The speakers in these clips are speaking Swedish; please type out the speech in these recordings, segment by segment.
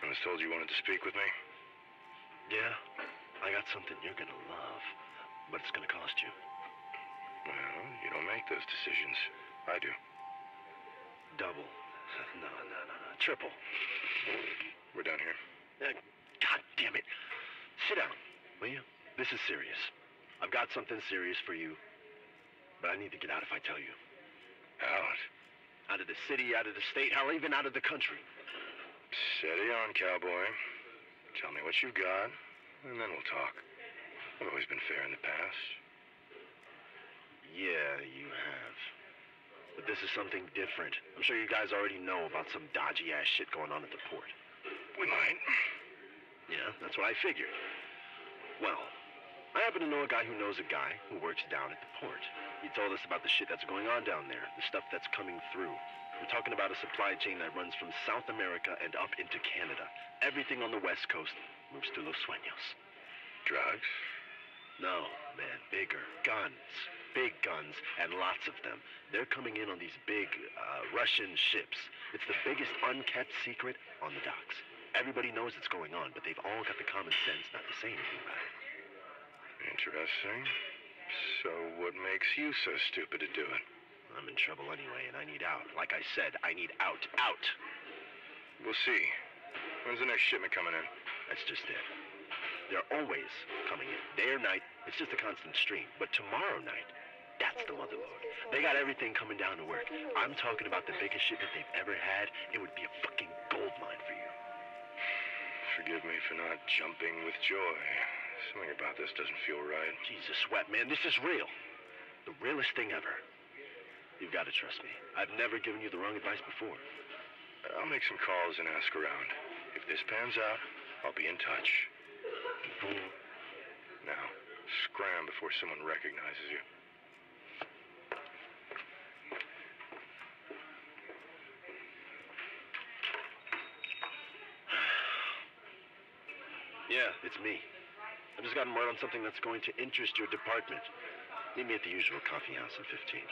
was told you wanted to speak with me. Yeah, I got something you're gonna love, but it's gonna cost you. Well, you don't make those decisions. I do. Double. No. Triple. We're done here. God damn it. Sit down, will you? This is serious. I've got something serious for you, but I need to get out if I tell you. Out? Out of the city, out of the state, hell, even out of the country. Steady on, cowboy. Tell me what you've got, and then we'll talk. I've always been fair in the past. Yeah, you have. But this is something different. I'm sure you guys already know about some dodgy-ass shit going on at the port. We might. Yeah, that's what I figured. Well, I happen to know a guy who knows a guy who works down at the port. He told us about the shit that's going on down there, the stuff that's coming through. We're talking about a supply chain that runs from South America and up into Canada. Everything on the West Coast moves to Los Sueños. Drugs? No, man, bigger. Guns. Big guns, and lots of them. They're coming in on these big, Russian ships. It's the biggest unkept secret on the docks. Everybody knows it's going on, but they've all got the common sense not to say anything about it. Interesting. So what makes you so stupid to do it? I'm in trouble anyway, and I need out. Like I said, I need out. Out! We'll see. When's the next shipment coming in? That's just it. They're always coming in. Day or night, it's just a constant stream. But tomorrow night, that's the motherlode. They got everything coming down to work. I'm talking about the biggest shipment they've ever had. It would be a fucking gold mine for you. Forgive me for not jumping with joy. Something about this doesn't feel right. Jesus, Sweat, man, this is real. The realest thing ever. You've got to trust me. I've never given you the wrong advice before. I'll make some calls and ask around. If this pans out, I'll be in touch. Now, scram before someone recognizes you. Yeah, it's me. I just got word on something that's going to interest your department. Meet me at the usual coffee house in 15.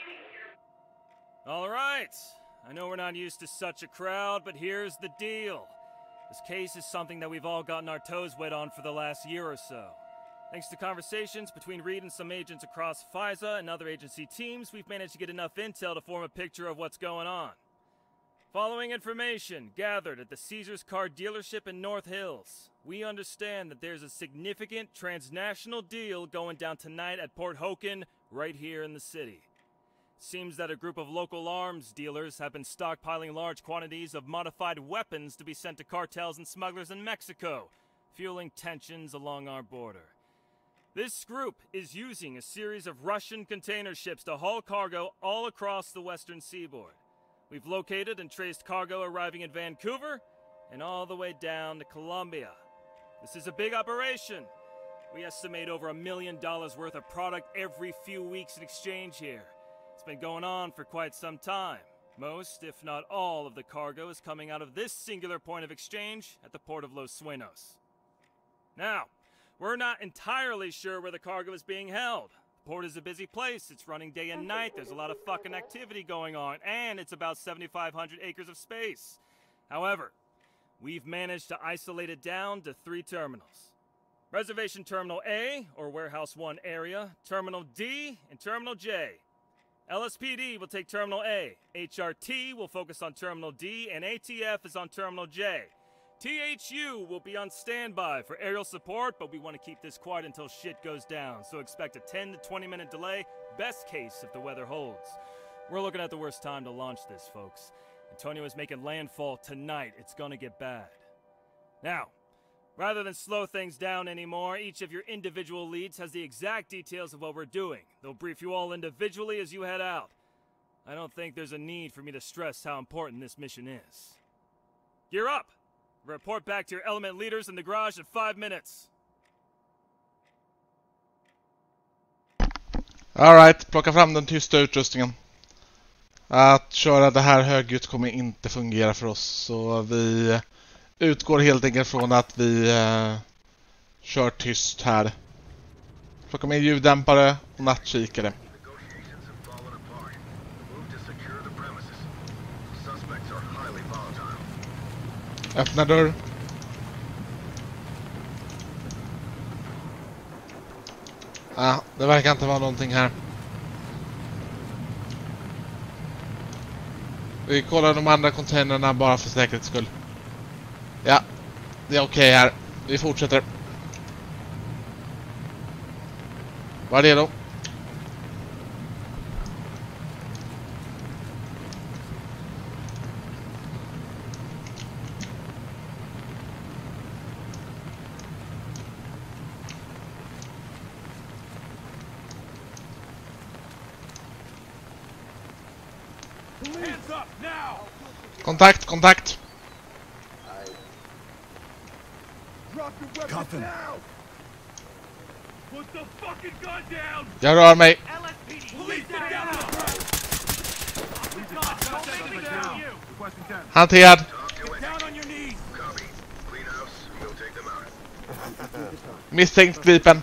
All right. I know we're not used to such a crowd, but here's the deal. This case is something that we've all gotten our toes wet on for the last year or so. Thanks to conversations between Reed and some agents across FISA and other agency teams, we've managed to get enough intel to form a picture of what's going on. Following information gathered at the Caesars car dealership in North Hills, we understand that there's a significant transnational deal going down tonight at Port Hoken, right here in the city. Seems that a group of local arms dealers have been stockpiling large quantities of modified weapons to be sent to cartels and smugglers in Mexico, fueling tensions along our border. This group is using a series of Russian container ships to haul cargo all across the western seaboard. We've located and traced cargo arriving in Vancouver and all the way down to Colombia. This is a big operation. We estimate over $1 million worth of product every few weeks in exchange here. It's been going on for quite some time. Most, if not all, of the cargo is coming out of this singular point of exchange at the port of Los Sueños. Now, we're not entirely sure where the cargo is being held. The port is a busy place. It's running day and night. There's a lot of fucking activity going on, and it's about 7,500 acres of space. However, we've managed to isolate it down to 3 terminals. Reservation Terminal A, or Warehouse 1 area, Terminal D, and Terminal J. LSPD will take Terminal A, HRT will focus on Terminal D, and ATF is on Terminal J. THU will be on standby for aerial support, but we want to keep this quiet until shit goes down, so expect a 10 to 20 minute delay, best case if the weather holds. We're looking at the worst time to launch this, folks. Antonio is making landfall tonight. It's gonna get bad. Now, rather than slow things down anymore, each of your individual leads has the exact details of what we're doing. They'll brief you all individually as you head out. I don't think there's a need for me to stress how important this mission is. Gear up! Report back to your element leaders in the garage in 5 minutes. Alright, plocka fram den tysta utrustningen. Att köra det här högljutt kommer inte fungera för oss, så vi utgår helt enkelt från att vi kör tyst här. Plocka med ljuddämpare och nattkikare. Öppna dörr. Ja, det verkar inte vara någonting här. Vi kollar de andra containerna bara för säkerhets skull. Ja, det är okej här. Vi fortsätter. Vad är det då? Kontakt, kontakt. Jag rör mig. Hanterad. Misstänkt gripen.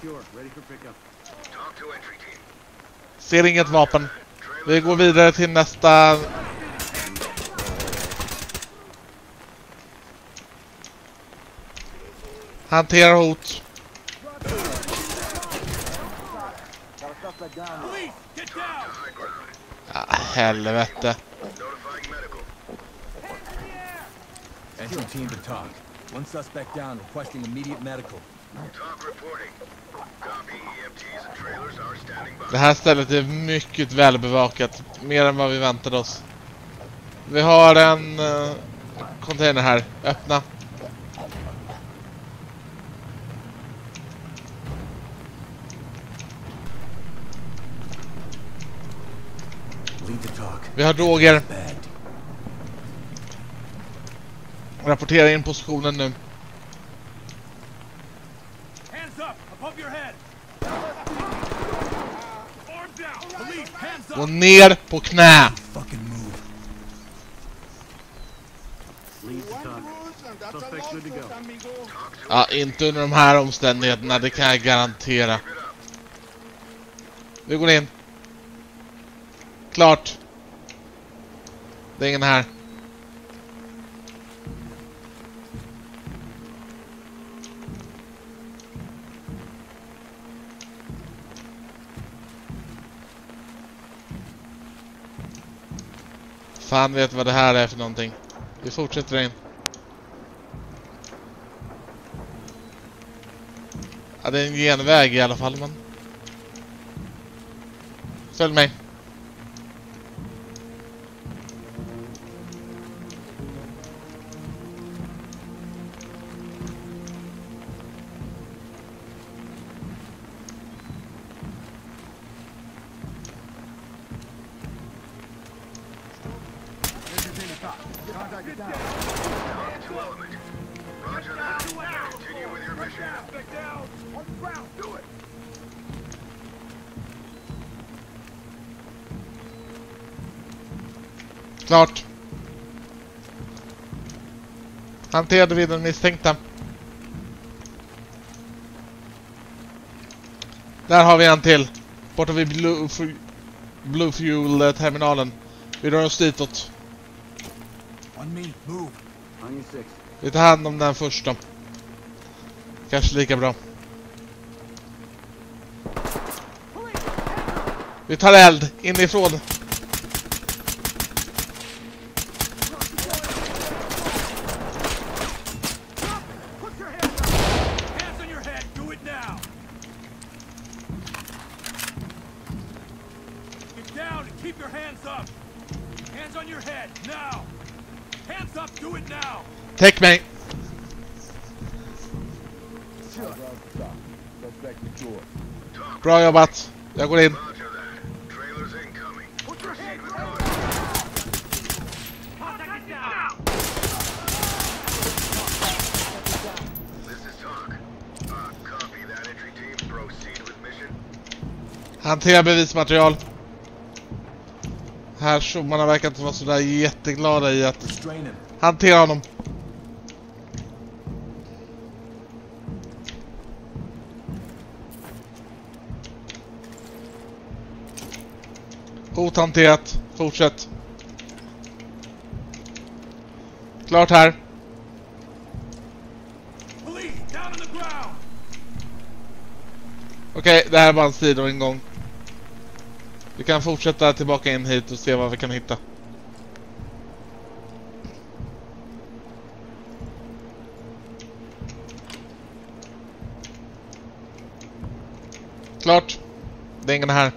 Ser inget vapen. Vi går vidare till nästa. Hantera hot. Ja, helvete. Entry team to talk. One suspect down, requesting immediate medical. Talk reporting. Copy. EMTs and trailers are standing by. Det här stället är mycket välbevakat. Mer än vad vi väntade oss. Vi har en container här. Öppna. Lead to talk. Vi har droger. Bad. Rapportera in positionen nu. Hands up above your head. Arms out. Police, hands up. Gå ner på knä. Fucking move. Lead to talk. Suspect good to go. Ja, inte under de här omständigheterna, det kan jag garantera. Vi går in. Klart. Det är ingen här. Fan vet vad det här är för någonting. Vi fortsätter in. Ja, det är en genväg i alla fall, men... Följ mig. Klart. Hanterade vi den misstänkta. Där har vi en till. Borta vid Blue Fuel-terminalen. Vi rör oss ditåt. On me, move. On your six. Vi tar hand om den första. Kanske lika bra. Vi tar eld inifrån. Täck mig. Bra jobbat. Jag går in. Hantera bevismaterial. Här tjommarna verkar inte vara så där jätteglada i att hantera honom. Hot hanterat. Fortsätt. Klart här. Okej, det här är bara en sidoingång. Vi kan fortsätta tillbaka in hit och se vad vi kan hitta. Klart. Det är ingen här.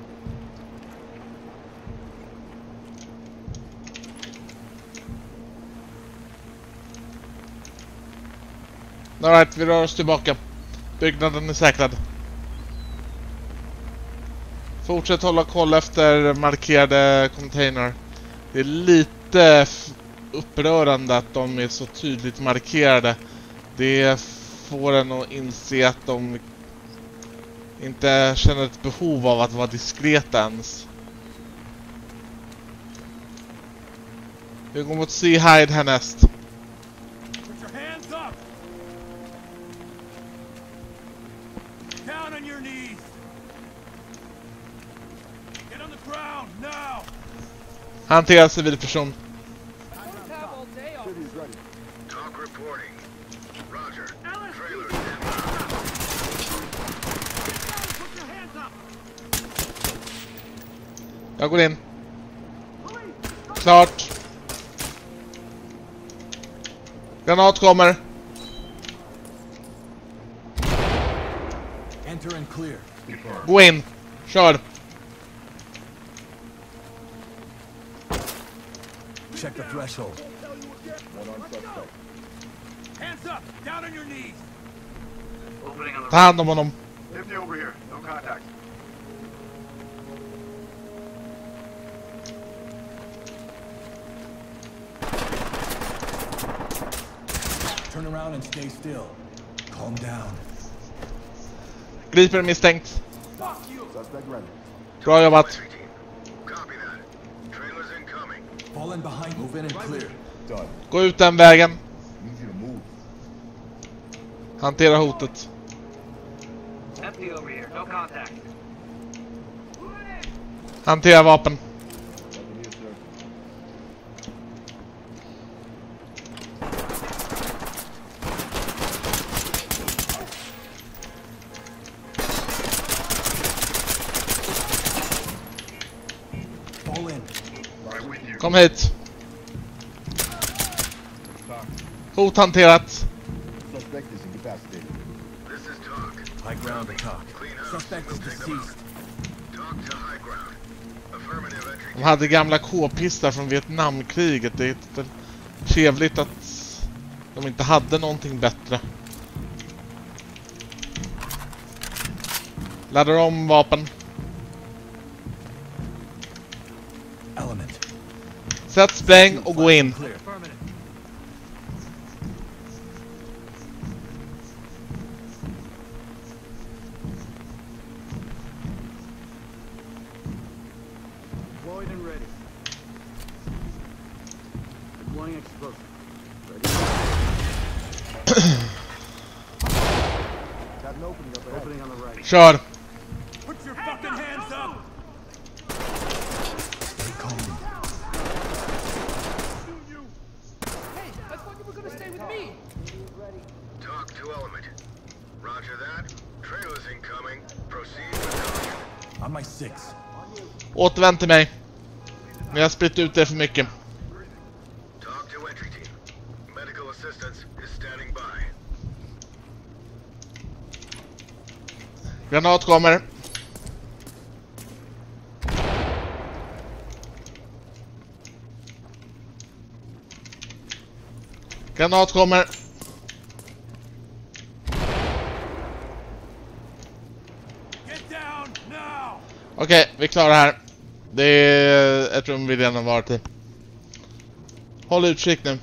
All right, vi rör oss tillbaka. Byggnaden är säkrad. Fortsätt hålla koll efter markerade container. Det är lite upprörande att de är så tydligt markerade. Det får en att inse att de inte känner ett behov av att vara diskreta ens. Vi går mot Seahide härnäst. Hantera civilperson. Jag går in. Klart. Granat kommer. Enter and clear. Gå in. Kör. Check the threshold. Hands up! Down on your knees! Ta hand om honom. Nifty over here. No contact. Turn around and stay still. Calm down. Griper misstänkt. Bra jobbat. Fall in behind. Move in and clear. Gå ut den vägen. Hantera hotet. Empty over here. No contact. Hantera vapen. Fall in. Kom hit. Hot hanterat. High ground to talk. Suspect is deceased. De hade gamla k-pistar från Vietnamkriget. Det är trevligt att de inte hade någonting bättre. Laddar om vapen. Element. Sätt spräng och gå in. Clear. Deployed and ready. Deploying explosive. Got an opening up ahead. Opening on the right. Kör. Put your fucking hands up! Stay calm. Hey, I thought you were gonna stay with me! Talk to element. Roger that. Trailers incoming. Proceed with caution. On my six. Återvänd till mig. Ni har spritt ut det för mycket. Talk to entry team. Medical assistance is standing by. Granat kommer. Granat kommer. Get down now! Okej, vi klarar det här. Det är ett rum vi redan varit i. Håll utkik nu.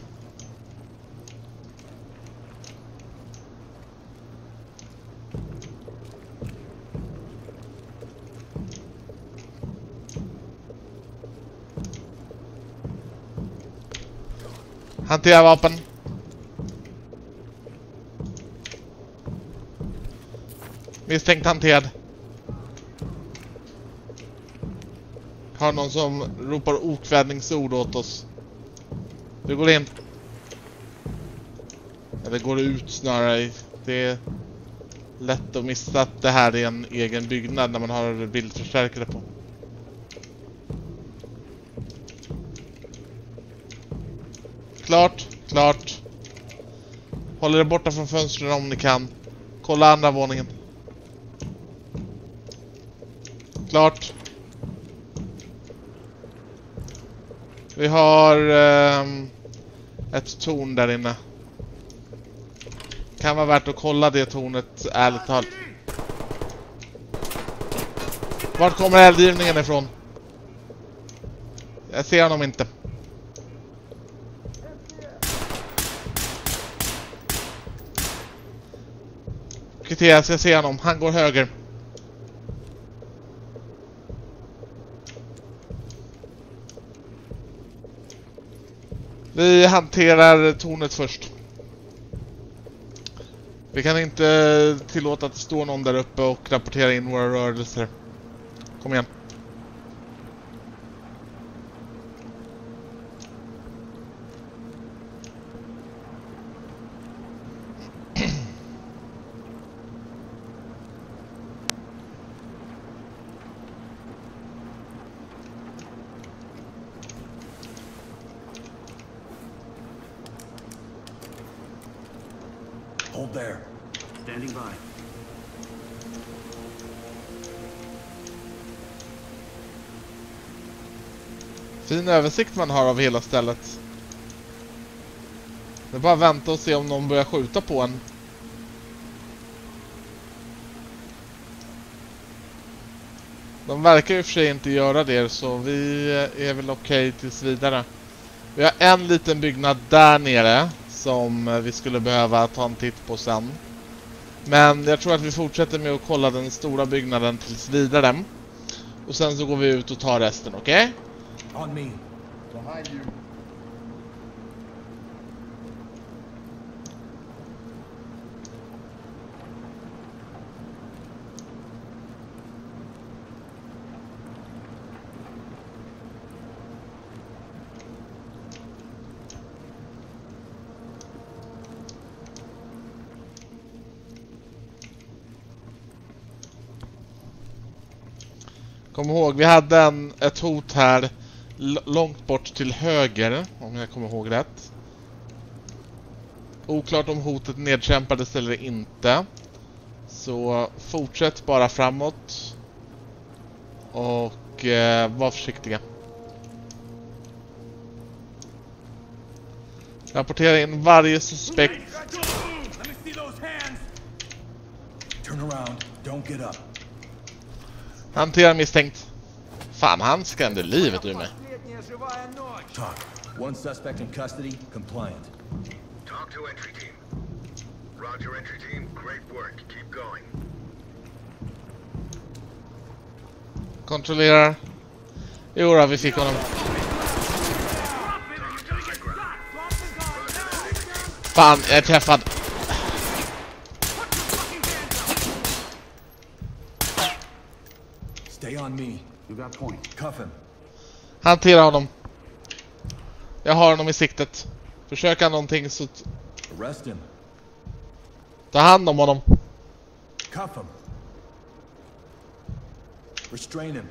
Hantera vapen. Misstänkt hanterad. Har någon som ropar okvädningsord åt oss. Vi går in. Eller går ut snarare. Det lätt att missa att det här är en egen byggnad när man har bildförstärkare på. Klart, klart. Håll er borta från fönstren om ni kan. Kolla andra våningen. Klart. Vi har ett torn där inne. Kan vara värt att kolla det tornet, ärligt talat. Vart kommer eldgivningen ifrån? Jag ser honom inte. Kriteras, jag ser honom. Han går höger. Vi hanterar tornet först. Vi kan inte tillåta att det står någon där uppe och rapportera in våra rörelser. Kom igen. Hold there. Standing by. Fin översikt man har av hela stället. Det är bara att vänta och se om någon börjar skjuta på en. De verkar ju för sig inte göra det, så vi är väl okej tills vidare. Vi har en liten byggnad där nere som vi skulle behöva ta en titt på sen. Men jag tror att vi fortsätter med att kolla den stora byggnaden tills vidare. Och sen så går vi ut och tar resten, okej? On me. Behind you. Kom ihåg, vi hade ett hot här långt bort till höger, om jag kommer ihåg rätt. Oklart om hotet nedkämpades eller inte. Så fortsätt bara framåt. Och var försiktiga. Rapportera in varje suspekt. Turn around. Don't get up. Hantera misstänkt. Fan, han skrämde livet ur mig. Talk. One suspect in custody, compliant. Talk to entry team. Roger, entry team. Great work. Keep going. Kontrollerar. Jo då, vi fick honom. Fan, jag är träffad. Stay on me. You got point. Cuff him. Hantera honom. Jag har honom i siktet. Försöka någonting så... Arrest him. Ta hand om honom. Cuff him. Restrain him.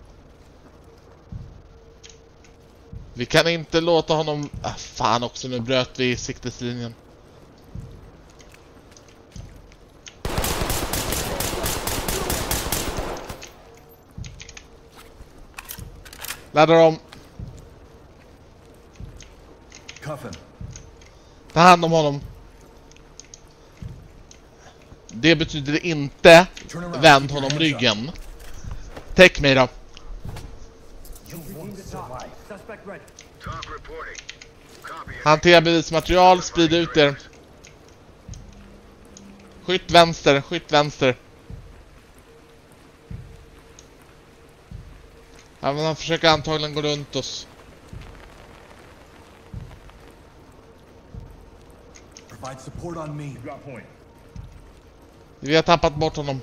Vi kan inte låta honom... fan också, nu bröt vi sikteslinjen. Laddar om. Cuff him. Ta hand om honom. Det betyder inte vänd honom ryggen. Täck mig då. Suspect ready. Talk reporting. Copy. Hantera bevismaterial, sprid ut er. Skytt vänster, skytt vänster. Ja, men han försöker antagligen gå runt oss. Provide support on me. Got point. Vi har tappat bort honom.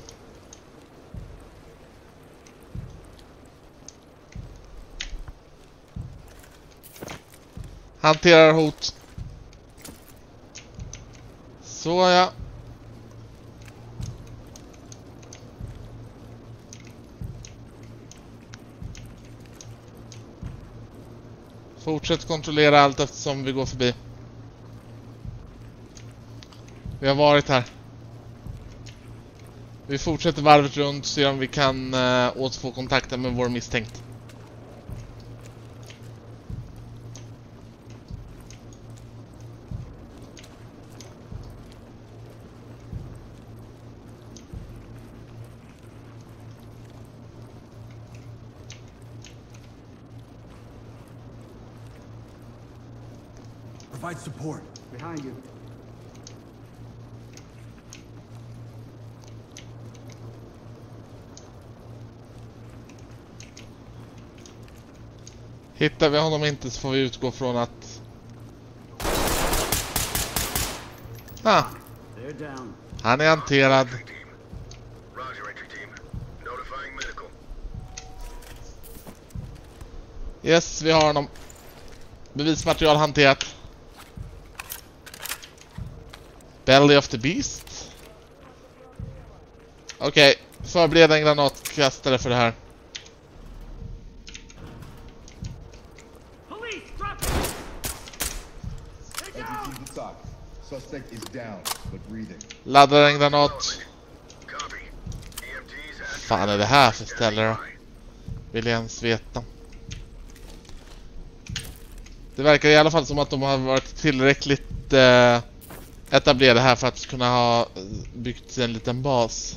Hanterar hot. Så ja. Fortsätt kontrollera allt eftersom vi går förbi. Vi har varit här. Vi fortsätter varvet runt, se om vi kan återfå kontakten med vår misstänkt. Provide support. Behind you. Hittar vi honom inte så får vi utgå från att... They're down. Han är hanterad. Roger, entry team. Notifying medical. Yes, vi har honom. Bevismaterial hanterat. Belly of the Beast. Okej, förbereda en granatkastare för det här. Suspect is down, but breathing. Laddar en granat. Copy. EMTs Fan är det här för ställe då? Vill jag ens veta. Det verkar i alla fall som att de har varit tillräckligt etablerade här för att kunna ha byggt en liten bas.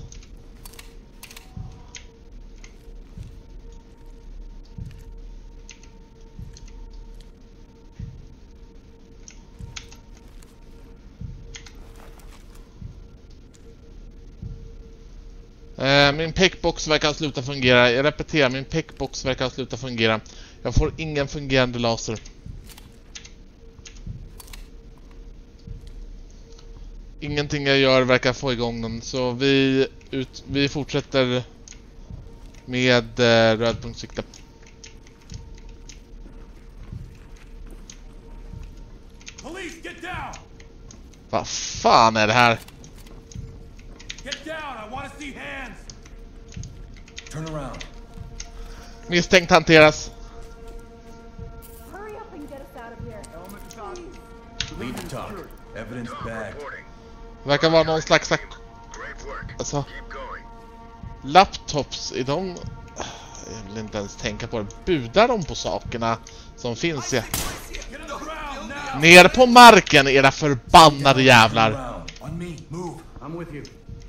Min pickbox verkar sluta fungera. Jag repeterar, min pickbox verkar sluta fungera. Jag får ingen fungerande laser. Ingenting jag gör verkar få igång den. Så vi fortsätter med rödpunktssikte. Police, get down! Vad fan är det här? Get down! I want to see hands! Turn around. Misstänkt hanteras. Hurry up and get us out of here. Lead to talk. Evidence bagged. Verkar vara någon slags... Great work. Alltså, Keep going. laptops i dem... Jag vill inte ens tänka på det. Budar de på sakerna som finns? Ja. Ner på marken, era förbannade jävlar. On me, move. I'm with you.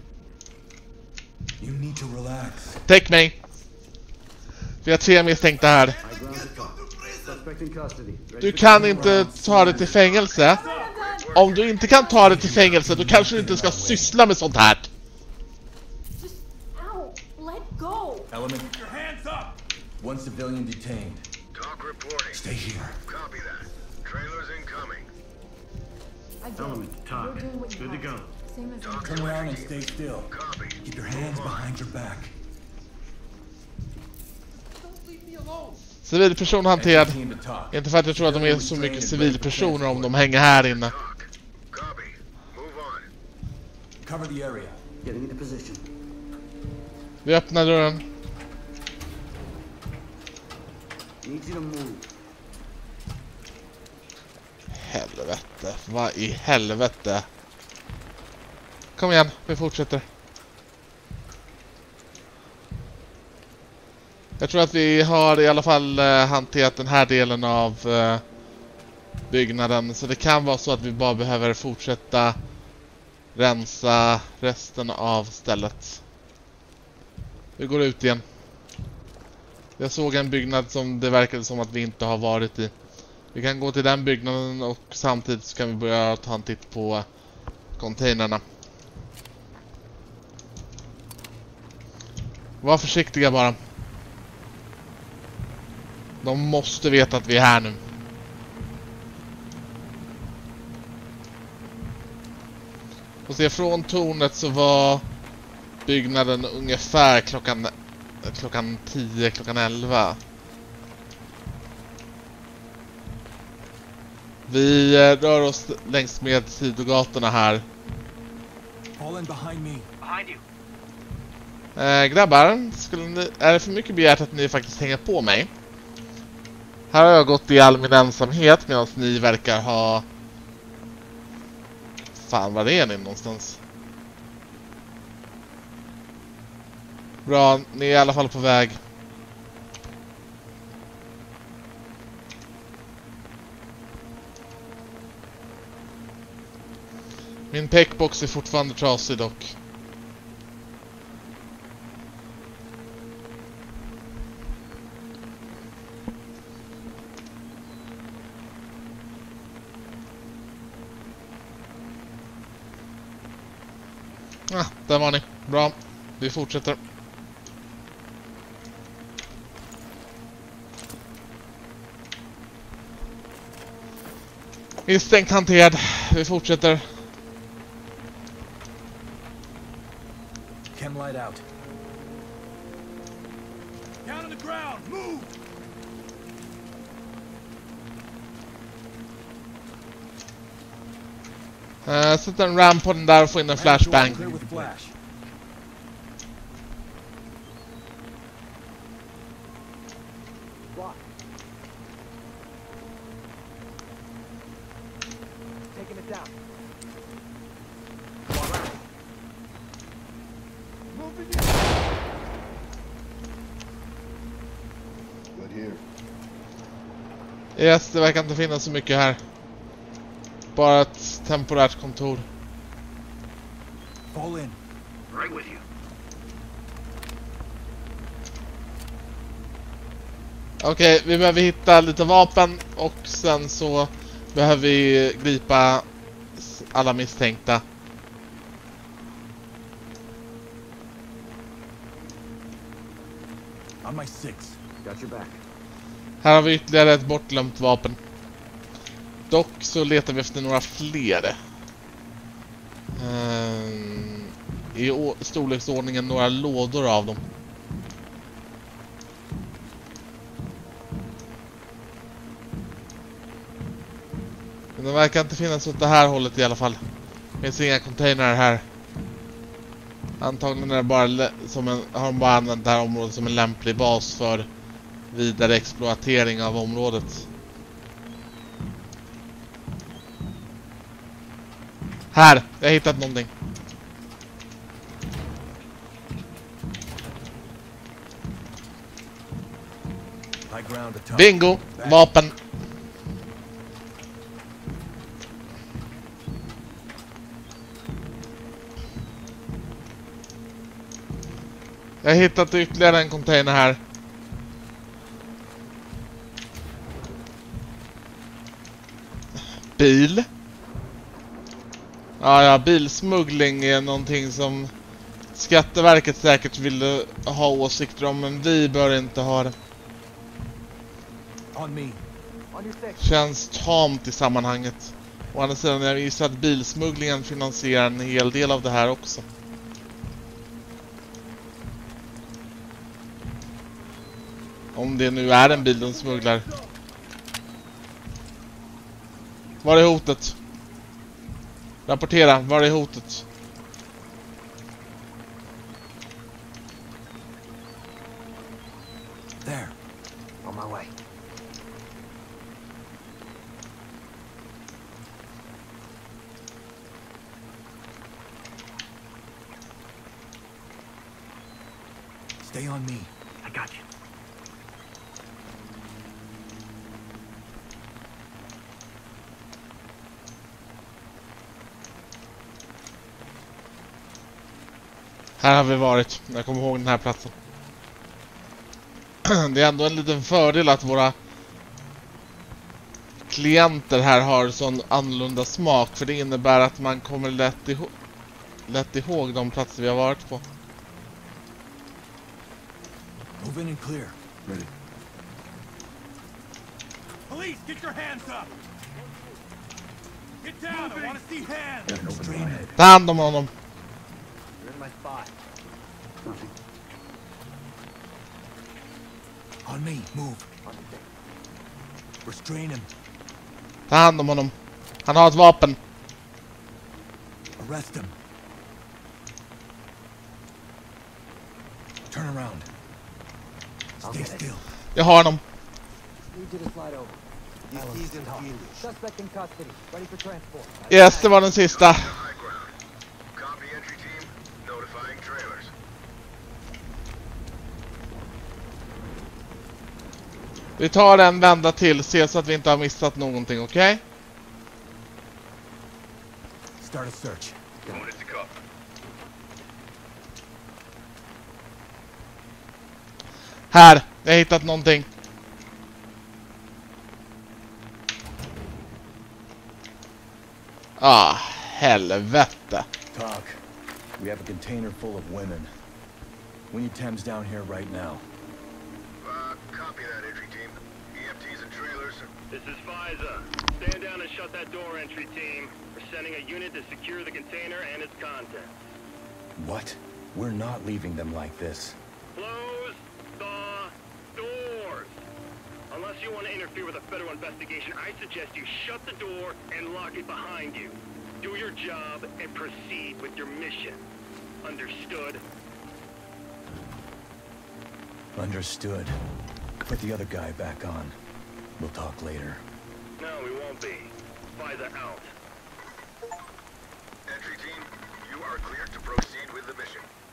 You need to relax. Täck mig. Vi har 3 misstänkta här. I grounded suspect in custody. Ready Du for kan inte ta det till fängelse. Om du inte kan ta det till fängelse, då kanske du inte ska syssla med sånt här. Just, ow, let go. Element. Keep your hands up. One civilian detained. Talk reporting. Stay here. Copy that. Trailers incoming. I get Element, it. talk. We're doing what you Good to want. go. Same as Talk Turn around and stay still. Copy. Keep your hands behind your back. Civilperson hanterad. Entry team to talk. Inte för att jag tror att de är så mycket civilpersoner om de hänger här inne. Talk. Copy. Move on. Cover the area. Getting into position. Vi öppnar dörren. Need you to move. Helvete. Vad i helvete? Kom igen, vi fortsätter. Jag tror att vi har i alla fall hanterat den här delen av byggnaden. Så det kan vara så att vi bara behöver fortsätta rensa resten av stället. Vi går ut igen. Jag såg en byggnad som det verkade som att vi inte har varit i. Vi kan gå till den byggnaden och samtidigt så kan vi börja ta en titt på containrarna. Var försiktiga bara. De måste veta att vi är här nu. Och se, från tornet så var byggnaden ungefär klockan 10, klockan 11. Vi rör oss längs med sidogatorna här. Fall in behind me. Behind you. Grabbar, är det för mycket begärt att ni faktiskt hänger på mig? Här har jag gått i all min ensamhet medan ni verkar ha... Fan, var är ni någonstans? Bra, ni är i alla fall på väg. Min packbox är fortfarande trasig dock. Där var ni. Bra. Vi fortsätter. Misstänkt hanterad. Vi fortsätter. Chem light out. Down on the ground! Move! Sätta en ram på den där och få in en flashbang. Clear with flash. Taking it down. Good here. Yes, det verkar inte finnas så mycket här. Bara ett temporärt kontor. Fall in. Right with you. Okej, vi behöver hitta lite vapen och sen så behöver vi gripa alla misstänkta. On my six. Got your back. Här har vi ytterligare ett bortglömt vapen. Dock så letar vi efter några fler. I storleksordningen några lådor av dem. Men det verkar inte finnas åt det här hållet i alla fall. Det finns inga containrar här. Antagligen är det bara har de bara använt det här området som en lämplig bas för vidare exploatering av området. Här, jag har hittat någonting. High ground to top. Bingo! Vapen! Jag har hittat ytterligare en container här. Bil. Ja, bilsmuggling är någonting som Skatteverket säkert vill ha åsikter om, men vi bör inte ha det. On me. Känns tamt i sammanhanget. Å andra sidan, jag gissar att bilsmugglingen finansierar en hel del av det här också. Om det nu är en bil de smugglar. Var är hotet? Rapportera, var är hotet? There. On my way. Stay on me. I got you. Här har vi varit. Jag kommer ihåg den här platsen. Det är ändå en liten fördel att våra klienter här har sån annorlunda smak. För det innebär att man kommer lätt ihåg de platser vi har varit på. Move in and clear. Ready. Police, get your hands up! Get down! I want to see hands! Strain it. Ta hand om honom. You're in my spot. Nothing. On me. Move. Restrain him. Ta hand om honom. Han har ett vapen. Arrest him. Turn around. Stay still. Jag har honom. Need you to slide over. He's in field. Suspect in custody. Ready for transport. Yes, det var den sista. Copy entry team. Notifying trailers. Vi tar en vända till, se så att vi inte har missat någonting, okej? Start a search. Going to cup. Här, jag har hittat någonting. Ah, helvete. Talk. We have a container full of women. We need Thames down here right now. Copy that entry team. EMTs and trailers. This is FISA. Stand down and shut that door, entry team. We're sending a unit to secure the container and its contents. What? We're not leaving them like this. Close the doors. Unless you want to interfere with a federal investigation, I suggest you shut the door and lock it behind you. Do your job and proceed with your mission. Understood? Understood. Put the other guy back on. We'll talk later. No, we won't be. FISA out. Entry team, you are cleared to proceed with the mission.